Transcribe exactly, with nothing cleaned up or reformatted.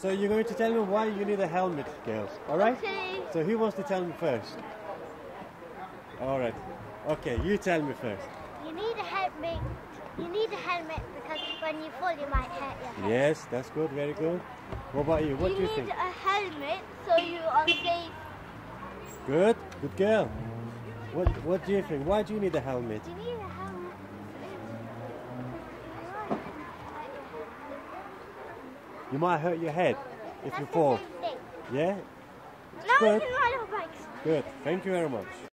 So you're going to tell me why you need a helmet, girls. All right? Okay. So who wants to tell me first? All right. Okay, you tell me first. You need a helmet. You need a helmet because when you fall, you might hurt your head. Yes, that's good. Very good. What about you? What you do you need think? a helmet so you are safe. Good. Good girl. What What do you think? Why do you need a helmet? You need a helmet. You might hurt your head if That's you the fall. same thing. Yeah? No, Good. you can ride on bikes. Good. Thank you very much.